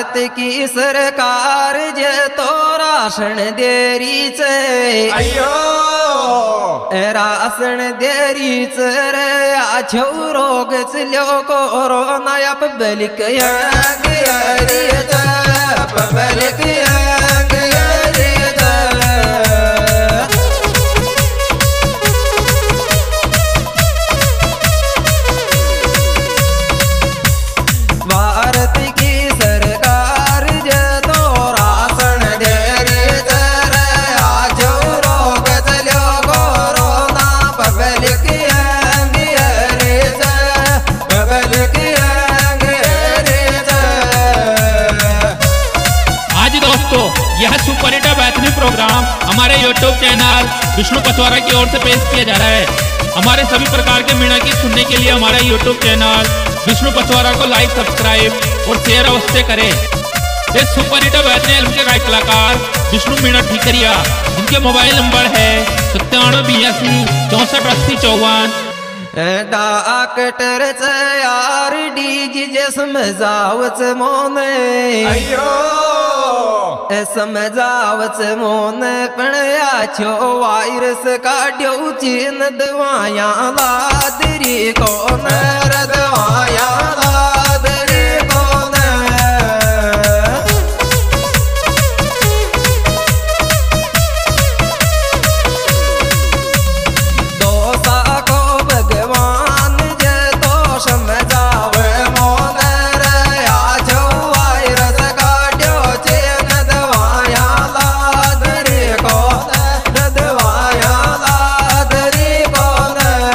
भारत की सरकार जे तो राशन देरी चे अयो राशन देरी रे आछो रोग चलो कोरोना पब्लिक पब्लिक यह सुपर हिट बैतनी प्रोग्राम हमारे YouTube चैनल विष्णु पचवारा की ओर से पेश किया जा रहा है। हमारे सभी प्रकार के मीणा गीत सुनने के लिए हमारा YouTube चैनल विष्णु पचवारा को लाइक, सब्सक्राइब और शेयर अवश्य करें। इस सुपर हिट बैतनी फिल्म के गायक कलाकार विष्णु मीणा ठीकरिया, जिनके मोबाइल नंबर है 9782 64 80 54। डॉक्टर यार डीजी जे समझावच मोने समझावच मोन पण आछो वायरस काढ़ो चीन दवाया लादरी कौन दवाया लादरी कौन दोसा को भगवान जे तो समझावे मोन आछो वायरस काढ़ो चीन दवाया लादरी कौन दवाया लादरी कौन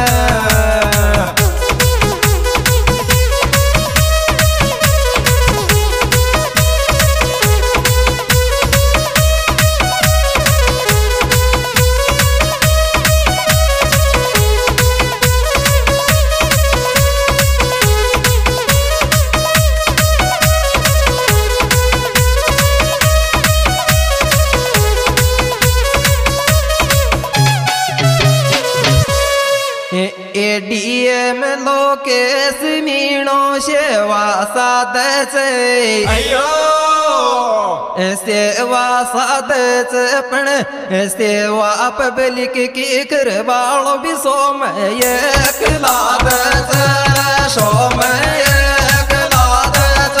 एडीएम लोकेश मीणो सेवा साधच अयो सेवा साधच पण सेवा पब्लिक की करवालो भी सोमय लादच सोमय लादच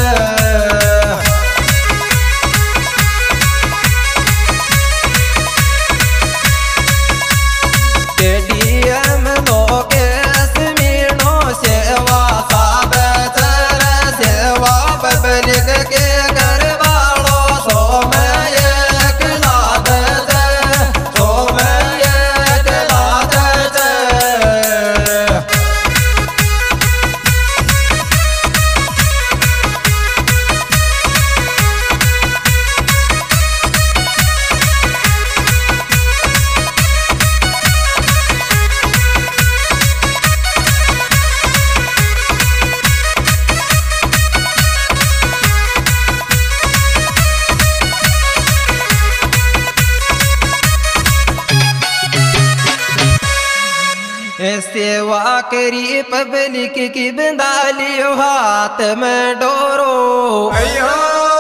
एडीएम लोकेश मीणो सेवा साधच सेवा पब्लिक के करवालो सोमय लादच सोमय लादच सेवा करी पब्लिक की बंधा लियो हाथ में डोरो अयो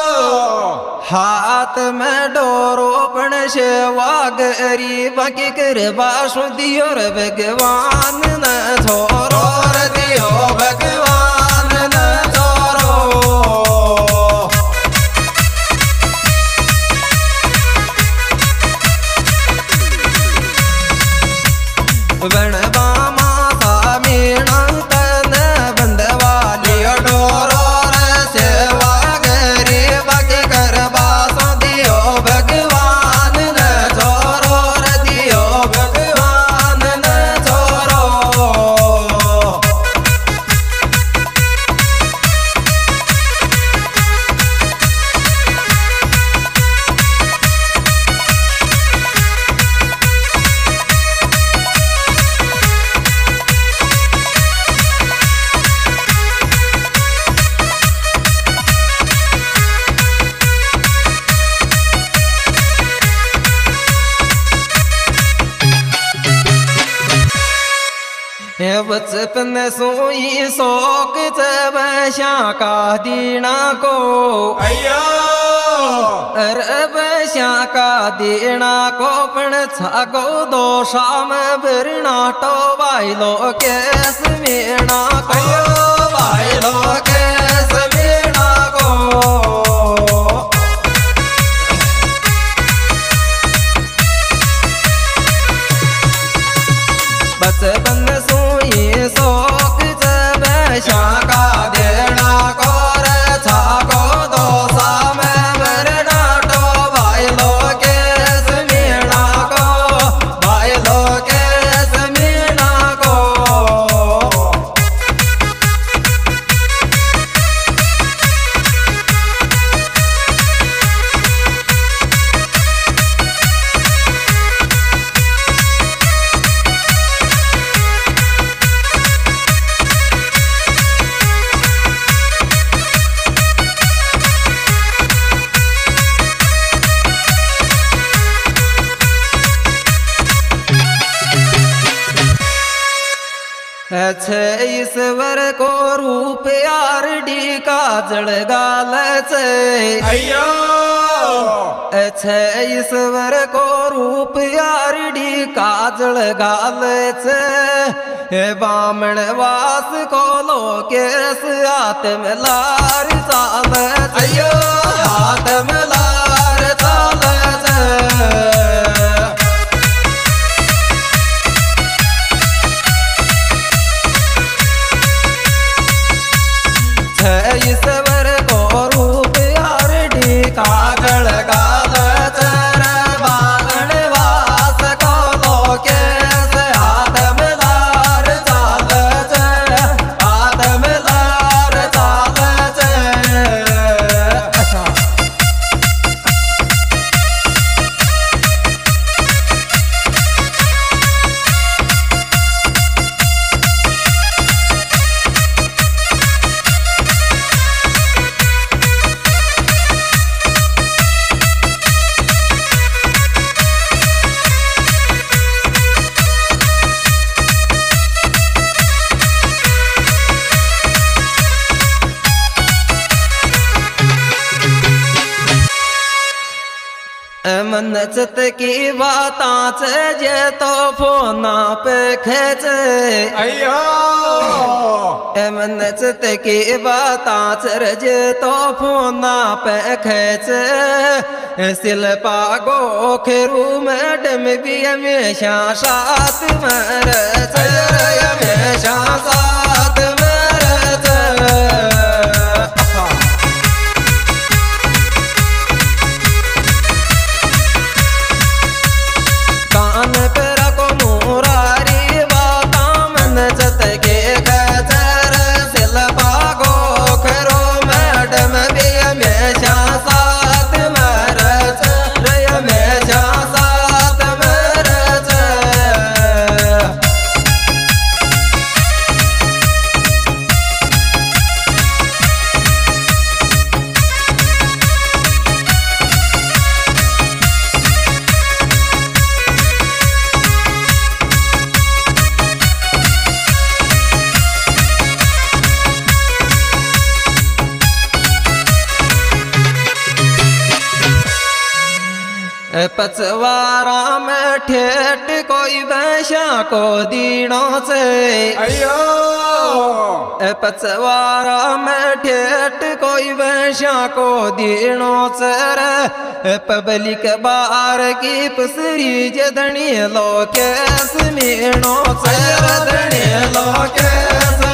हाथ में डोरो पण सेवा गरीब की करवा दियो रे भगवान न छोरो रे दियो भगवान न छोरो वणबा माता मीणा तन बंदवा लियो डोरो रे सेवा गरीब की करवा दियो भगवान न छोरो रे दियो भगवान न छोरो बचपन सोई शौक बशा का दीना को अयो अरे बशा का दीना को पण छागो दो शाम भरना तो वाइलो केस मीणा को वाइलो केस मीणा को बचपन सोई शौक बशा का देना को छागो दो शाम भरना तो वाइलो केस मीणा को वाइलो केस मीणा को ईश्वर को रूप आरडी का जड़गाल अयो ईश्वर को रूप आरडी का जड़गाल बामण वास को लोकेश आत्म लार चाल अयो आत्म लार चाल ईश्वर को रूप आरडी कागल गाल चर बागण वास को लोकेश आत्म लार चाल आत्म लार चाल मन चित की बात जे तो फोना पे खेच अयो मन चित की बात जे तो फोना पे खेच शिल्पा गोखरू मैडम भी हमेशा साथ मर हमेशा साथ मर कान पर को मुरारी बाता मन जत के गजर शिल्पा गोखरो मैडम भी हमेशा साथ मरज हमेशा साथ मरज पचवारा में ठेठ कोई वैशा को दीनों से अयो पचवारा में ठेठ कोई वैशा को दीनों से पब्लिक बार की पसरी जदनी लोकेश मीणों से रदनी लोकेश